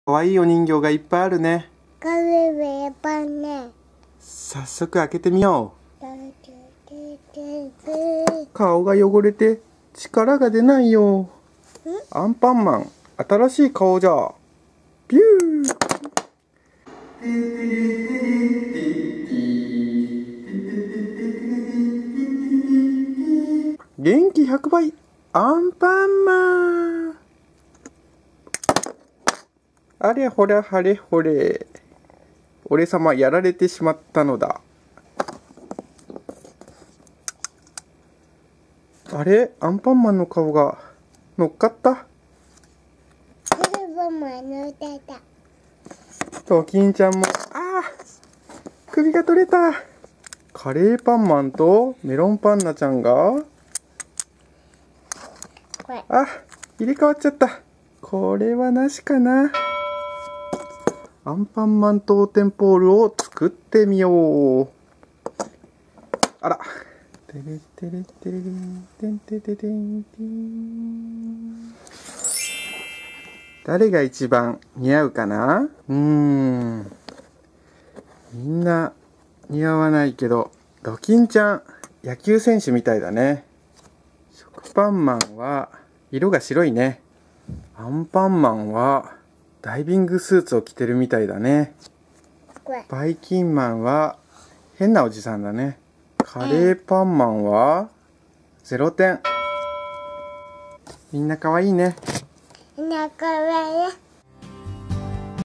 かわいいお人形がいっぱいあるね。早速開けてみよう。顔が汚れて力が出ないよ。アンパンマン、新しい顔じゃ。ビュー。元気100倍、アンパンマン。あれほらはれほれ。俺様やられてしまったのだ。あれ、アンパンマンの顔が乗っかった。ドキンちゃんも、首が取れた。カレーパンマンとメロンパンナちゃんが、入れ替わっちゃった。これはなしかな。アンパンマントーテンポールを作ってみよう。あら。てれてれてれんてんてててんてん。誰が一番似合うかな？みんな似合わないけど、ドキンちゃん、野球選手みたいだね。食パンマンは色が白いね。アンパンマンはダイビングスーツを着てるみたいだね。バイキンマンは変なおじさんだね。カレーパンマンは0点。みんなかわいいね。